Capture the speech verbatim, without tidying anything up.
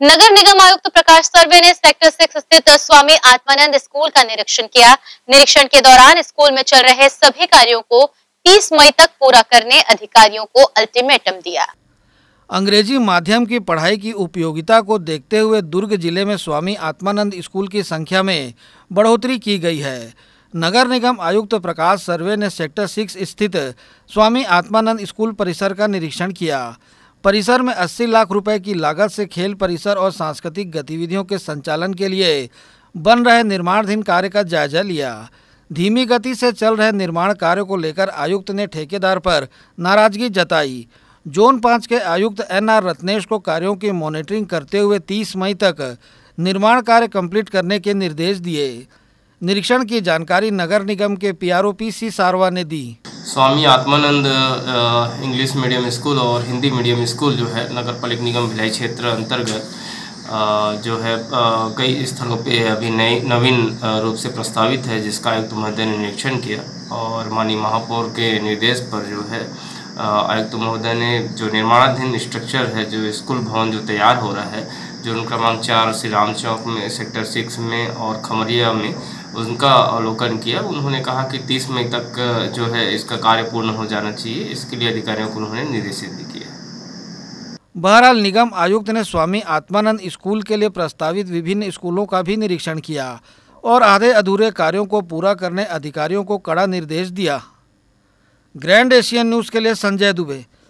नगर निगम आयुक्त प्रकाश सर्वे ने sector six स्थित स्वामी आत्मानंद स्कूल का निरीक्षण किया। निरीक्षण के दौरान स्कूल में चल रहे सभी कार्यों को तीस मई तक पूरा करने अधिकारियों को अल्टीमेटम दिया। अंग्रेजी माध्यम की पढ़ाई की उपयोगिता को देखते हुए दुर्ग जिले में स्वामी आत्मानंद स्कूल की संख्या में बढ़ोतरी की गई है। नगर निगम आयुक्त प्रकाश सर्वे ने सेक्टर सिक्स स्थित स्वामी आत्मानंद स्कूल परिसर का निरीक्षण किया। परिसर में अस्सी लाख रुपए की लागत से खेल परिसर और सांस्कृतिक गतिविधियों के संचालन के लिए बन रहे निर्माणाधीन कार्य का जायजा लिया। धीमी गति से चल रहे निर्माण कार्यों को लेकर आयुक्त ने ठेकेदार पर नाराजगी जताई। जोन पाँच के आयुक्त एन आर रत्नेश को कार्यों की मॉनिटरिंग करते हुए तीस मई तक निर्माण कार्य कंप्लीट करने के निर्देश दिए। निरीक्षण की जानकारी नगर निगम के P R O P C Sarwa ने दी। Swami Atmanand English medium school और हिंदी मीडियम स्कूल जो है नगर पालिक निगम भिलाई क्षेत्र अंतर्गत जो है कई स्थलों पे अभी नई नवीन रूप से प्रस्तावित है, जिसका आयुक्त महोदय ने निरीक्षण किया और माननीय महापौर के निर्देश पर जो है आयुक्त महोदय ने जो निर्माणाधीन स्ट्रक्चर है, जो स्कूल भवन जो तैयार हो रहा है, जोन क्रमांक चार श्री राम चौक में, सेक्टर सिक्स में और खमरिया में, उनका अवलोकन किया। उन्होंने कहा कि तीस मई तक जो है इसका कार्य पूर्ण हो जाना चाहिए। इसके लिए अधिकारियों को उन्होंने निर्देशित भी किया। बहरहाल निगम आयुक्त ने स्वामी आत्मानंद स्कूल के लिए प्रस्तावित विभिन्न स्कूलों का भी निरीक्षण किया और आधे अधूरे कार्यों को पूरा करने अधिकारियों को कड़ा निर्देश दिया। ग्रैंड एशियन न्यूज़ के लिए संजय दुबे।